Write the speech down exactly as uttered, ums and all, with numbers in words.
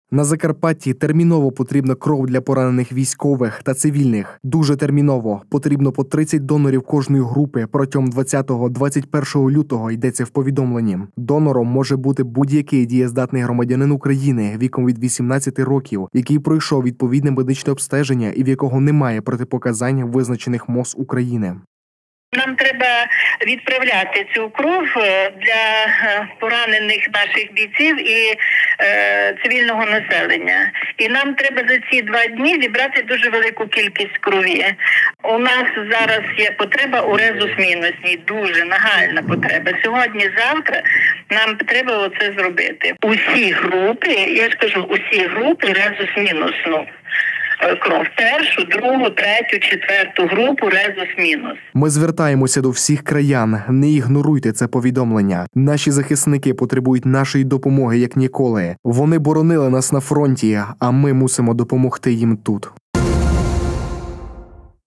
На Закарпатті терміново потрібна кров для поранених військових та цивільних. Дуже терміново. Потрібно по тридцять донорів кожної групи протягом двадцятого - двадцять першого лютого, йдеться в повідомленні. Донором може бути будь-який дієздатний громадянин України віком від вісімнадцяти років, який пройшов відповідне медичне обстеження і в якого немає протипоказань, визначених МОЗ України. Нам треба відправляти цю кров для поранених наших бійців і е, цивільного населення. І нам треба за ці два дні зібрати дуже велику кількість крові. У нас зараз є потреба у резус-мінусній, дуже нагальна потреба. Сьогодні-завтра нам треба оце зробити. Усі групи, я ж кажу, усі групи резус-мінусну. Кров. Першу, другу, третю, четверту групу резус-мінус. Ми звертаємося до всіх краян. Не ігноруйте це повідомлення. Наші захисники потребують нашої допомоги як ніколи. Вони боронили нас на фронті, а ми мусимо допомогти їм тут.